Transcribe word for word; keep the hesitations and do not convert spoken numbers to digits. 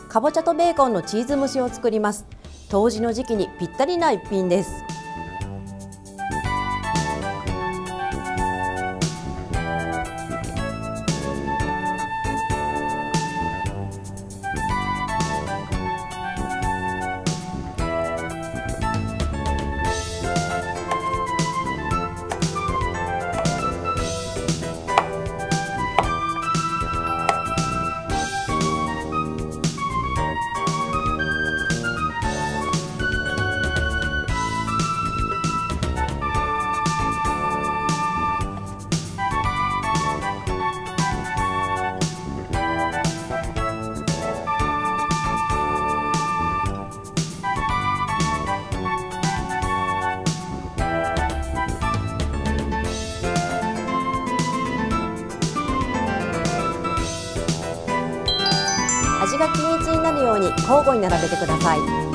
かぼちゃとベーコンのチーズ蒸しを作ります。冬至の時期にぴったりな一品です。味が均一になるように交互に並べてください。